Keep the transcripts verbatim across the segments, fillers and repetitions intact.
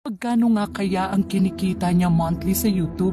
Magkano nga kaya ang kinikita niya monthly sa YouTube?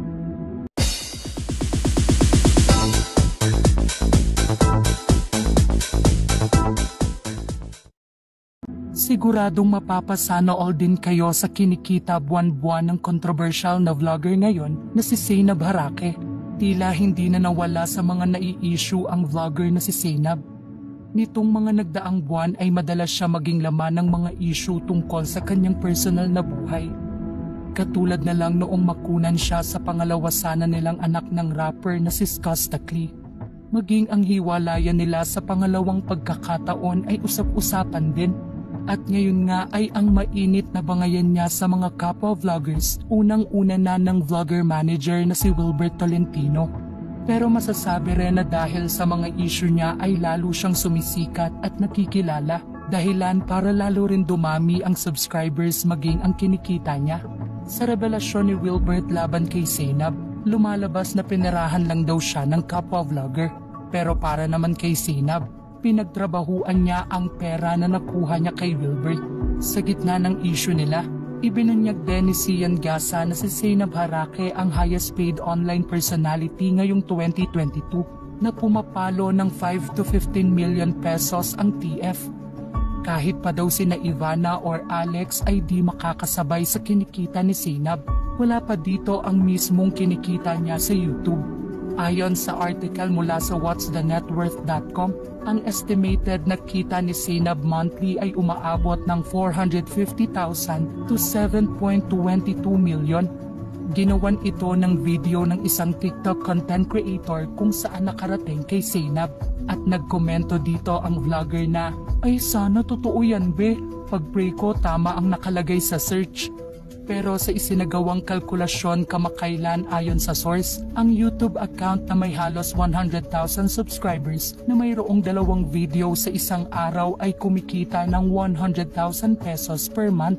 Siguradong mapapasana all din kayo sa kinikita buwan-buwan ng controversial na vlogger ngayon na si Zainab Harake. Tila hindi na nawala sa mga nai-issue ang vlogger na si Zainab. Nitong mga nagdaang buwan ay madalas siya maging laman ng mga issue tungkol sa kanyang personal na buhay. Katulad na lang noong makunan siya sa pangalawasanan nilang anak ng rapper na si Skasta Klee. Maging ang hiwalayan nila sa pangalawang pagkakataon ay usap-usapan din. At ngayon nga ay ang mainit na bangayan niya sa mga kapwa vloggers, unang-una na ng vlogger manager na si Wilbert Tolentino. Pero masasabi rin na dahil sa mga issue niya ay lalo siyang sumisikat at nakikilala, dahilan para lalo rin dumami ang subscribers maging ang kinikita niya. Sa revelasyon ni Wilbert laban kay Zainab, lumalabas na pinirahan lang daw siya ng kapwa vlogger. Pero para naman kay Zainab, pinagtrabahuan niya ang pera na nakuha niya kay Wilbert. Sa gitna ng issue nila, ibinunyag din ni Sian Gasa na si Zainab Harake ang highest paid online personality ngayong twenty twenty-two na pumapalo ng five to fifteen million pesos ang T F. Kahit pa daw sina Ivana or Alex ay di makakasabay sa kinikita ni Zainab, wala pa dito ang mismong kinikita niya sa YouTube. Ayon sa article mula sa whats the net worth dot com, ang estimated na kita ni Zainab monthly ay umaabot ng four hundred fifty thousand to seven point two two million. Ginawan ito ng video ng isang TikTok content creator kung saan nakarating kay Zainab. At nagkomento dito ang vlogger na, "Ay sana totoo yan be, pag-pray ko tama ang nakalagay sa search." Pero sa isinagawang kalkulasyon kamakailan ayon sa source, ang YouTube account na may halos one hundred thousand subscribers na mayroong dalawang video sa isang araw ay kumikita ng one hundred thousand pesos per month.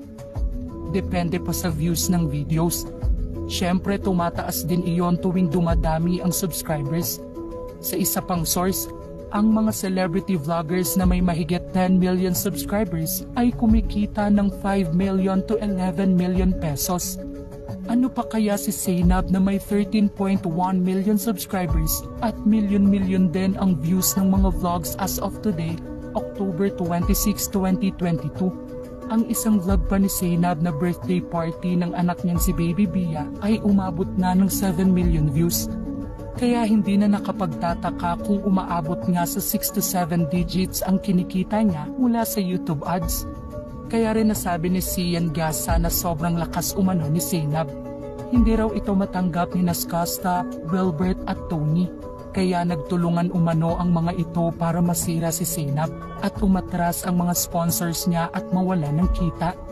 Depende pa sa views ng videos. Siyempre tumataas din iyon tuwing dumadami ang subscribers. Sa isa pang source, ang mga celebrity vloggers na may mahigit ten million subscribers ay kumikita ng five million to eleven million pesos. Ano pa kaya si Zainab na may thirteen point one million subscribers at million-million din ang views ng mga vlogs as of today, October twenty-sixth, twenty twenty-two. Ang isang vlog pa ni Zainab na birthday party ng anak niyang si Baby Bia ay umabot na ng seven million views. Kaya hindi na nakapagtataka kung umaabot nga sa six to seven digits ang kinikita niya mula sa YouTube ads. Kaya rin nasabi ni Sian Gasa na sobrang lakas umano ni Zainab. Hindi raw ito matanggap ni Skasta, Wilbert at Tony. Kaya nagtulungan umano ang mga ito para masira si Zainab at umatras ang mga sponsors niya at mawala ng kita.